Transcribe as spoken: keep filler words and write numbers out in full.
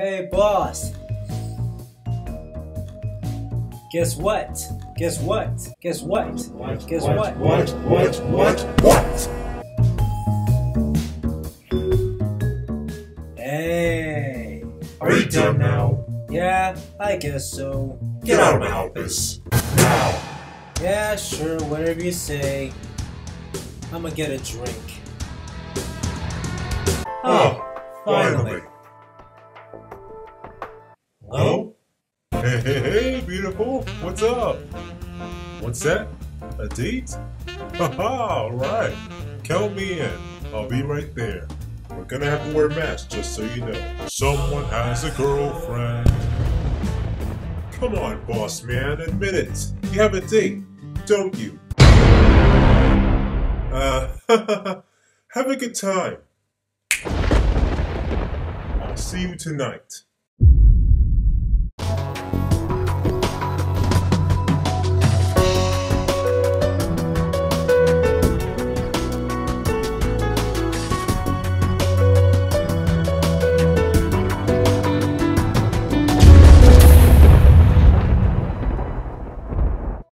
Hey, boss. Guess what? Guess what? Guess what? What? Guess what? what? What? What? What? What? Hey. Are you done now? Yeah, I guess so. Get out of my office now. Yeah, sure, whatever you say. I'ma get a drink. Oh, finally. Hello? Hey, hey, hey, beautiful. What's up? What's that? A date? Haha, alright. Count me in. I'll be right there. We're gonna have to wear masks, just so you know. Someone has a girlfriend. Come on, boss man, admit it. You have a date, don't you? Uh, have a good time. I'll see you tonight.